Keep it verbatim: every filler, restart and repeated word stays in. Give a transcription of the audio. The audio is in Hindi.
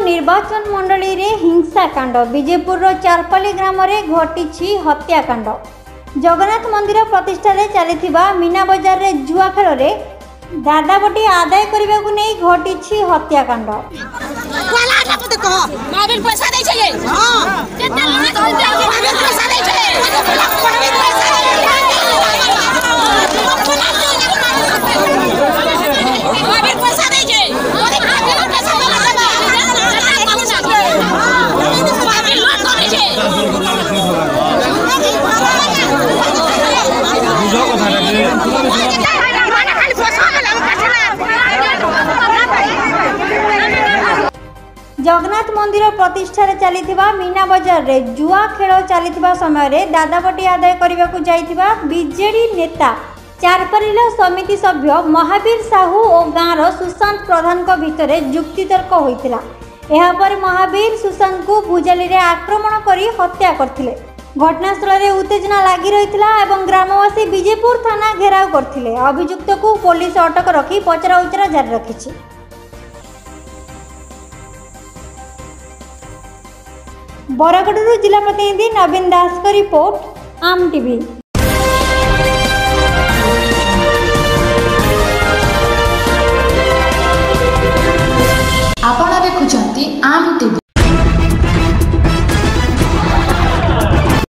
निर्वाचन मंडली रे हिंसाकांड विजेपुर चारपाली ग्राम में घटी हत्याकांड। जगन्नाथ मंदिर प्रतिष्ठा रे चलिथिबा मीना बजार रे जुआ खेल रे दादाबटी आदाय करने को नहीं घटी हत्याकांड। जगन्नाथ मंदिर प्रतिष्ठा रे चलिथिबा मीना बजार रे जुआ खेल चलिथिबा समय रे दादाबटी आदाय करने को जाइथिबा बीजेडी नेता चारपालीर समिति सभ्य महावीर साहू और गाँवर सुशांत प्रधान को भितर जुक्तितर्क होइतिला। एहा पर महावीर सुशांत को भुजाली रे आक्रमण करी हत्या करथिले। घटनास्थल रे उत्तेजना लागी रहितिला एवं ग्रामवासी विजेपुर थाना घेराव करथिले। अभियुक्त को पुलिस अटक रखी पचरा उचरा जारी रखिछि। बरगढ़ जिला प्रतिनिधि नवीन दास का रिपोर्ट आम टीवी।